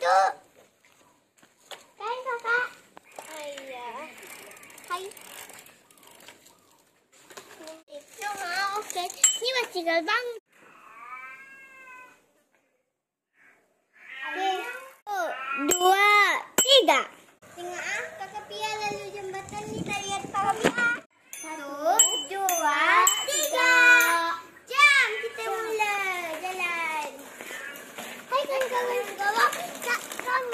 yuk. Kan kakak? Iya. Hai. Oke. Ini masih gerbang. 1, 2, 3. Tengah kakak Pia lalu jembatan ni kita lihat kakak Pia. 1, 2, 3. Jam kita mulai jalan. Hai kawan-kawan segala. Kak kamu.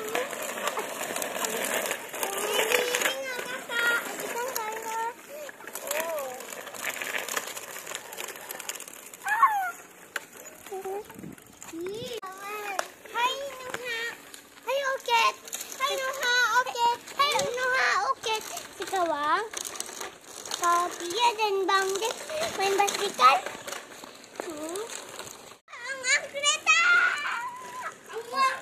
Tengok kakak. Kita kawan. Oh. Hai Nuha. Hai Oket. Hai Nuha Oket. Hai Nuha Oket. Si kawan. Kak Pia dan Bang Dek main basikal. Ang kereta. Ang.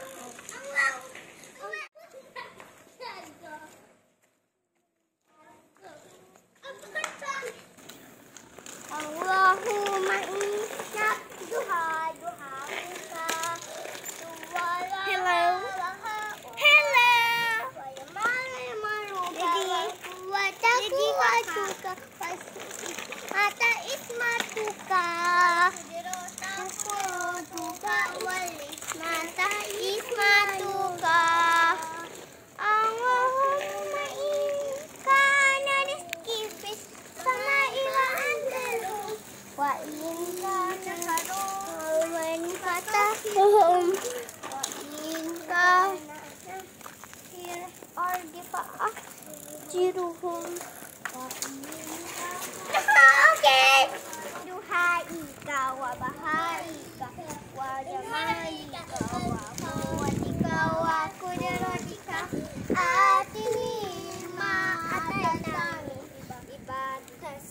Allahumma inna duha duha muka. Hello. Hello. Mata ismatuka. Mata ismatuka. Allahumma inna rizki fis sama'i wa anzalu wa inna man fatahum wa inna ardifa'a jiruhum wa inna okay. Duhaika wa bahaika wa jamalika wa quwwatika wa qudratika atini ma ataitani ibadas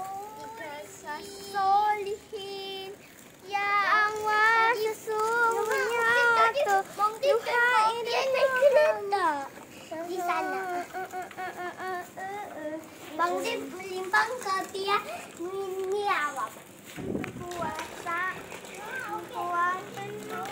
solihin ya Allah sesungguhnya Duha ini kereta di sana. Bang Dip melimpang ke Pia ini awak kuasa kekuatan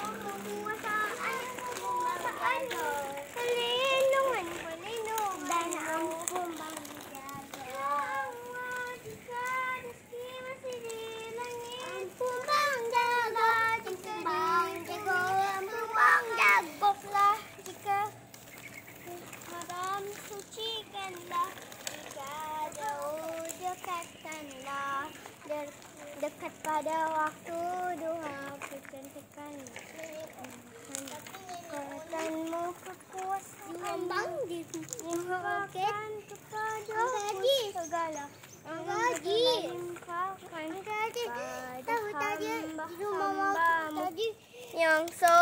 kekuasaan pelindungan dan ampun Bang jaga Allah jika rezeki masih di langit ampun Bang jaga jika Bang jaga ampun Bang jagoklah jika haram sucikanlah jika jauh dekatkanlah dekat pada waktu duha percantikan kekuatanmu kekuasaan Bang dilimpahkan kepada segala tahu tadi di rumah tadi yang